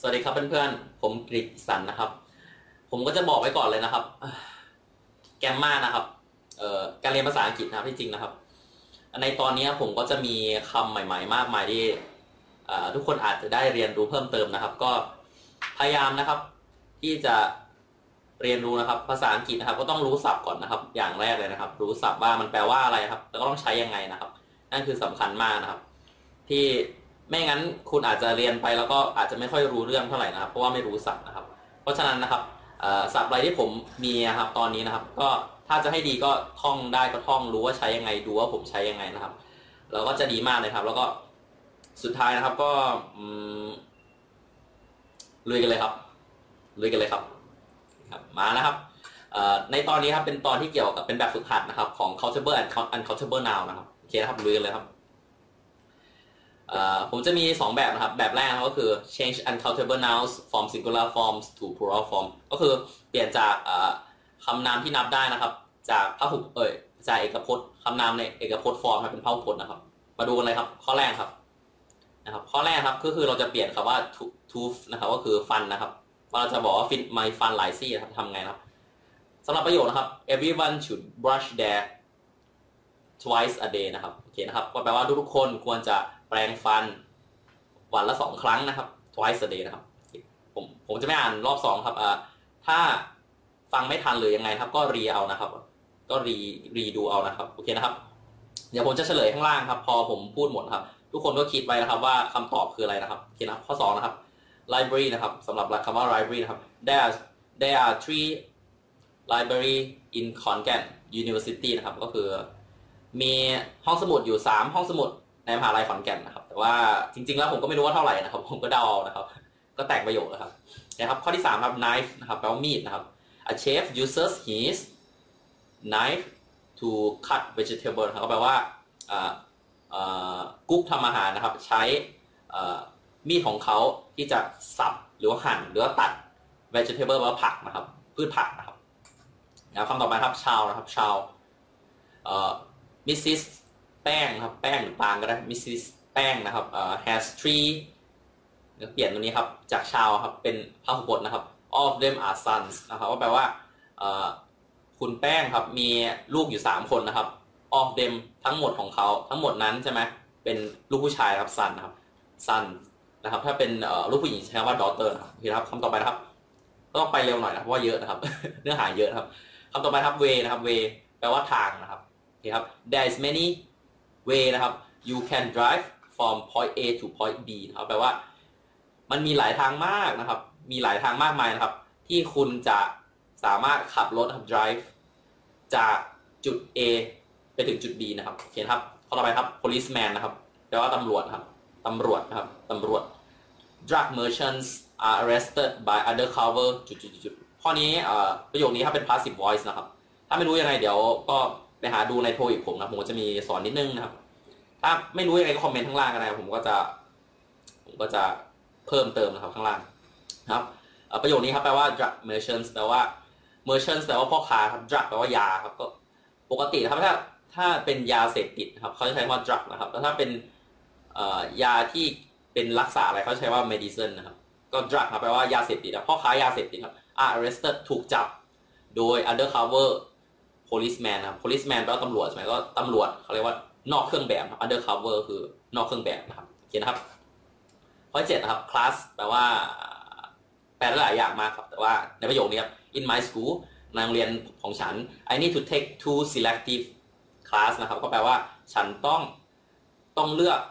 สวัสดีครับเพื่อนๆผมกฤษสันนะครับผมก็จะบอกไว้ก่อนเลยนะครับแกมมานะครับการเรียนภาษาอังกฤษนะครับที่จริงนะครับในตอนนี้ผมก็จะมีคำใหม่ๆมากมายที่ทุกคนอาจจะได้เรียนรู้เพิ่มเติมนะครับก็พยายามนะครับที่จะเรียนรู้นะครับภาษาอังกฤษนะครับก็ต้องรู้ศัพท์ก่อนนะครับอย่างแรกเลยนะครับรู้ศัพท์ว่ามันแปลว่าอะไรครับแล้วก็ต้องใช้ยังไงนะครับนั่นคือสำคัญมากนะครับที่ไม่งั้นคุณอาจจะเรียนไปแล้วก็อาจจะไม่ค่อยรู้เรื่องเท่าไหร่นะครับเพราะว่าไม่รู้ศัพท์นะครับเพราะฉะนั้นนะครับศัพท์อะไรที่ผมมีนะครับตอนนี้นะครับก็ถ้าจะให้ดีก็ท่องได้ก็ท่องรู้ว่าใช้ยังไงดูว่าผมใช้ยังไงนะครับแล้วก็จะดีมากเลยครับแล้วก็สุดท้ายนะครับก็ลุยกันเลยครับมานะครับในตอนนี้ครับเป็นตอนที่เกี่ยวกับเป็นแบบฝึกหัดนะครับของ countable and uncountable noun นะครับโอเคนะครับลุยกันเลยครับผมจะมี2แบบนะครับแบบแรกก็คือ change uncountable nouns from singular forms to plural form ก็คือเปลี่ยนจากคำนามที่นับได้นะครับจากพหุจากเอกพจน์คำนามในเอกพจน์ฟอร์มเป็นพหุพจน์นะครับมาดูกันเลยครับข้อแรกครับข้อแรกครับก็คือเราจะเปลี่ยนคำว่า tooth นะครับก็คือฟันนะครับเราจะบอกว่าmy ฟันหลายซี่ครับทำไงนะครับสำหรับประโยคนะครับ everyone should brush their twice a day นะครับโอเคนะครับก็แปลว่าทุกคนควรจะแปรงฟันวันละ2 ครั้งนะครับ twice a day นะครับผมจะไม่อ่านรอบ2ครับถ้าฟังไม่ทันหรือยังไงครับก็รีเอานะครับก็รีดูเอานะครับโอเคนะครับเดี๋ยวผมจะเฉลยข้างล่างครับพอผมพูดหมดครับทุกคนก็คิดไว้นะครับว่าคำตอบคืออะไรนะครับโอเคนะข้อ2นะครับ library นะครับสำหรับคำว่า library นะครับ there are 3 library in Khon-Kaen University นะครับก็คือมีห้องสมุดอยู่3ห้องสมุดในมหาลัยขอนแก่นนะครับแต่ว่าจริงๆแล้วผมก็ไม่รู้ว่าเท่าไหร่นะครับผมก็เดาเอานะครับก็แต่งประโยคนะครับข้อที่3ครับ knife นะครับแปลว่ามีดนะครับ a chef uses his knife to cut vegetable นะครับก็แปลว่ากุ๊กทำอาหารนะครับใช้มีดของเขาที่จะสับหรือว่าหั่นหรือว่าตัด vegetable แปลว่าผักนะครับพืชผักนะครับคำต่อไปครับชาวนะครับชาวMrs. แป้งครับแป้งหรือปางก็ได้ Mrs. แป้งนะครับhas 3เปลี่ยนตรงนี้ครับจากชาวครับเป็นพหุพจน์นะครับ all of them are sons นะครับก็แปลว่าคุณแป้งครับมีลูกอยู่3 คนนะครับ all of them ทั้งหมดของเขาทั้งหมดนั้นใช่ไหมเป็นลูกผู้ชายครับ son นะครับ son นะครับถ้าเป็นลูกผู้หญิงใช้คำว่า daughter นะครับโอเคครับคำต่อไปนะครับต้องไปเร็วหน่อยนะเพราะว่าเยอะนะครับ เนื้อหาเยอะครับคำต่อไปครับ way นะครับ way แปลว่าทางนะครับโอเคครับ there is many way นะครับ you can drive from point A to point B นะครับแปลว่ามันมีหลายทางมากนะครับมีหลายทางมากมายนะครับที่คุณจะสามารถขับรถครับ drive จากจุด A ไปถึงจุด B นะครับโอเคครับข้อต่อไปครับ policeman นะครับแปลว่าตำรวจครับตำรวจนะครับตำรวจ drug merchants are arrested by undercover จุดข้อนี้ประโยคนี้ครับเป็น passive voice นะครับถ้าไม่รู้ยังไงเดี๋ยวก็ไปหาดูในโทอีกผมนะผมก็จะมีสอนนิดนึงนะครับถ้าไม่รู้ยังไงก็คอมเมนต์ข้างล่างกันนะผมก็จะเพิ่มเติมนะครับข้างล่างนะครับประโยคนี้ครับแปลว่า drug merchants แปลว่า merchants แปลว่าพ่อค้าครับ drug แปลว่ายาครับก็ปกติครับถ้าเป็นยาเสพติดครับเขาจะใช้คำว่า drug นะครับแล้วถ้าเป็นยาที่เป็นรักษาอะไรเขาใช้ว่า medicine นะครับก็ drug ครับแปลว่ายาเสพติดพ่อค้ายาเสพติดครับ arrested ถูกจับโดย undercover policeman นะครับ policeman แปลว่าตำรวจใช่ไหมก็ตำรวจเขาเรียกว่านอกเครื่องแบบครับ undercover คือนอกเครื่องแบบนะครับโอเคนะครับข้อ7นะครับ class แปลว่าแปลได้หลายอย่างมากครับแต่ว่าในประโยคนี้ครับ in my school ในโรงเรียนของฉัน I need to take 2 selective class นะครับก็แปลว่าฉันต้องเลือก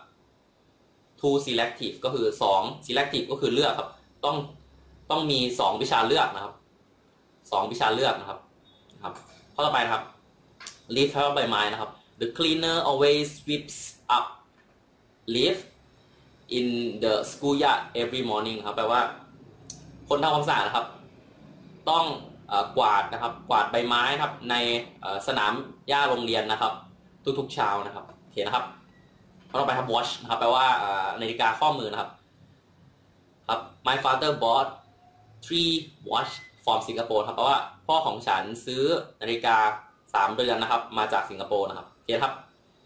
2 selective ก็คือ2 selective ก็คือเลือกครับต้องมี2 วิชาเลือกนะครับ2 วิชาเลือกนะครับข้อต่อไปนะครับ leaf แปลว่าใบไม้นะครับ the cleaner always sweeps up leaf in the schoolyard every morning ครับแปลว่าคนทำความสะอาดนะครับต้องกวาดนะครับกวาดใบไม้ครับในสนามหญ้าโรงเรียนนะครับทุกๆเช้านะครับโอเคนะครับข้อต่อไปครับ watch นะครับแปลว่านาฬิกาข้อมือนะครับmy father bought 3 watch from Singapore ครับแปลว่าพ่อของฉันซื้อนาฬิกา3 เรือนนะครับมาจากสิงคโปร์นะครับโอเคครับ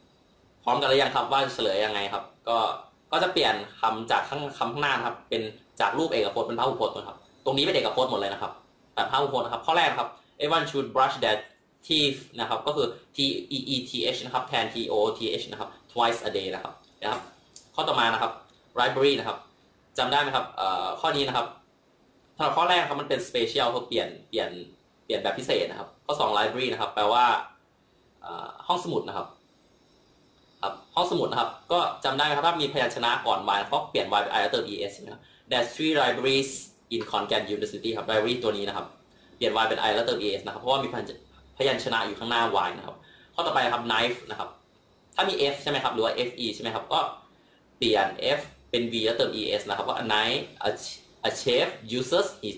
พร้อมกันหรือยังครับว่าเฉลยยังไงครับก็จะเปลี่ยนคำจากคำข้างหน้าครับเป็นจากรูปเอกพจน์เป็นพหุพจน์นะครับตรงนี้เป็นเอกพจน์หมดเลยนะครับแบบพหุพจน์นะครับข้อแรกนะครับ everyone should brush their teeth นะครับก็คือ t e e t h นะครับแทน t o t h นะครับ twice a day นะครับข้อต่อมานะครับ library นะครับจำได้ไหมครับข้อนี้นะครับสำหรับข้อแรกครับมันเป็น special คือเปลี่ยนแบบพิเศษนะครับข้อ2 library นะครับแปลว่าห้องสมุดนะครับห้องสมุดนะครับก็จำได้ไหมครับถ้ามีพยัญชนะก่อน y ก็เปลี่ยน y เป็น i แล้วเติม es ใช่ไหมครับ There's 3 libraries in Khon Kaen University ครับ library ตัวนี้นะครับเปลี่ยน y เป็น i แล้วเติม es นะครับเพราะว่ามีพยัญชนะอยู่ข้างหน้า y นะครับข้อต่อไปครับ knife นะครับถ้ามี f ใช่ไหมครับหรือว่า fe ใช่ไหมครับก็เปลี่ยน f เป็น v แล้วเติม es นะครับว่า a knife a chef uses his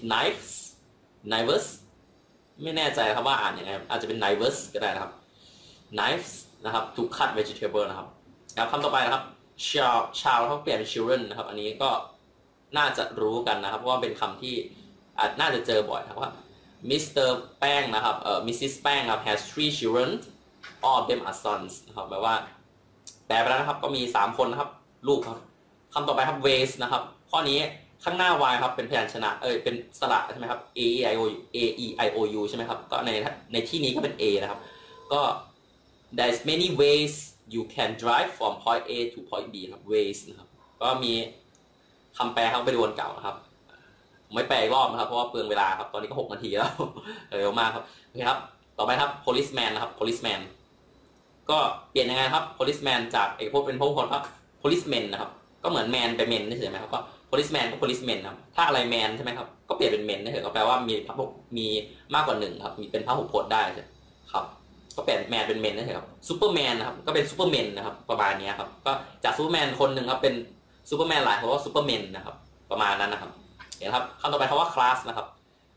knives ไม่แน่ใจครับว่าอ่านยังไงอาจจะเป็น knives ก็ได้นะครับ knives นะครับ to cut vegetable นะครับคำต่อไปนะครับ child เขาเปลี่ยนเป็น children นะครับอันนี้ก็น่าจะรู้กันนะครับเพราะว่าเป็นคำที่น่าจะเจอบ่อยนะครับว่า Mr. แป้งนะครับMrs. แป้งครับ has 3 children all of them are sons นะครับแปลว่าแปลไปแล้วนะครับก็มี3คนนะครับลูกครับคำต่อไปครับ ways นะครับข้อนี้ข้างหน้า y ครับเป็นพยัญชนะเป็นสระใช่ไหมครับ a e i o u ใช่ไหมครับก็ในที่นี้ก็เป็น a นะครับก็ there's many ways you can drive from point A to point B ครับ ways นะครับก็มีคำแปลครับไปดูวันเก่านะครับผมไม่แปลอีกรอบนะครับเพราะว่าเปลืองเวลาครับตอนนี้ก็6 นาทีแล้วเร็วมากครับโอเคครับต่อไปครับ policeman นะครับ policeman ก็เปลี่ยนยังไงครับ policeman จากเอกพจน์เป็นพหุพจน์ครับ policeman นะครับก็เหมือน man ไป men ใช่ไหมครับก็ policeman ก็ policeman ครับถ้าอะไร man ใช่ไหมครับก็เปลี่ยนเป็น men ได้เลยก็แปลว่ามีมากกว่า1ครับมีเป็นพหุพจน์ได้ครับก็เปลี่ยน man เป็น men ได้เลยครับ superman นะครับก็เป็น superman นะครับประมาณนี้ครับก็จาก superman คนหนึ่งครับเป็น superman หลายคนก็ superman นะครับประมาณนั้นนะครับเห็นครับคำต่อไปคำว่า class นะครับ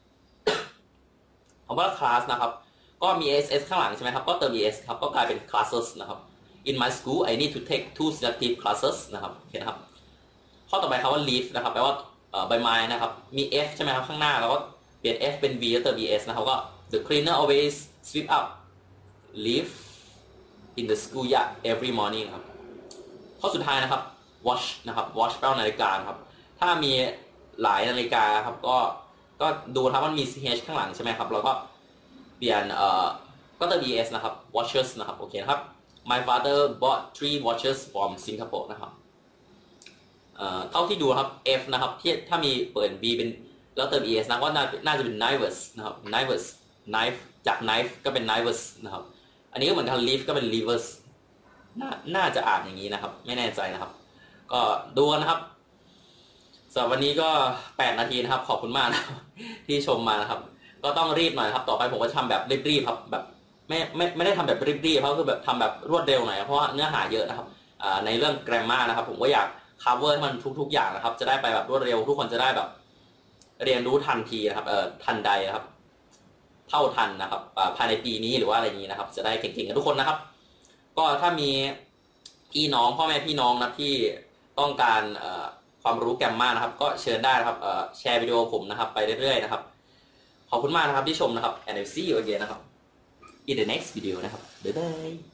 คำว่า class นะครับก็มี ss ข้างหลังใช่ไหมครับก็เติม es ครับก็กลายเป็น classes นะครับ in my school I need to take 2 selective classes นะครับเห็นครับข้อต่อไปคำว่า leaf นะครับแปลว่าใบไม้นะครับมี f ใช่ไหมครับข้างหน้าแล้วก็เปลี่ยน f เป็น v แล้วเติม es นะครับก็ the cleaner always sweep up leaf in the school yard every morning ครับข้อสุดท้ายนะครับ watch นะครับ watch แปลว่านาฬิกาครับถ้ามีหลายนาฬิกาครับก็ดูครับมันมี ch ข้างหลังใช่ไหมครับเราก็เปลี่ยนก็เติม es นะครับ watches นะครับโอเคครับ my father bought 3 watches from Singapore นะครับเท่าที่ดูครับ f นะครับที่ถ้ามีเปิด b เป็นแล้วเติม es นะก็น่าจะเป็น knives นะครับ knives knife จาก knife ก็เป็น knives นะครับอันนี้ก็เหมือนกัน leaf ก็เป็น levers น่าจะอ่านอย่างนี้นะครับไม่แน่ใจนะครับก็ดูกันนะครับสำหรับวันนี้ก็8 นาทีนะครับขอบคุณมากนะที่ชมมานะครับก็ต้องรีบหน่อยครับต่อไปผมก็ทำแบบรีบๆครับแบบไม่ได้ทำแบบรีบๆเพราะคือแบบทำแบบรวดเร็วหน่อยเพราะว่าเนื้อหาเยอะนะครับในเรื่อง grammar นะครับผมก็อยาก cover ให้มันทุกๆอย่างนะครับจะได้ไปแบบรวดเร็วทุกคนจะได้แบบเรียนรู้ทันทีนะครับทันใดนะครับเท่าทันนะครับภายในปีนี้หรือว่าอะไรอย่างนี้นะครับจะได้เก่งๆกันทุกคนนะครับก็ถ้ามีพี่น้องพ่อแม่พี่น้องนะที่ต้องการความรู้แกรมมานะครับก็เชิญได้นะครับแชร์วิดีโอผมนะครับไปเรื่อยๆนะครับขอบคุณมากนะครับที่ชมนะครับ and I'll see you again นะครับ in the next video นะครับบ๊ายบาย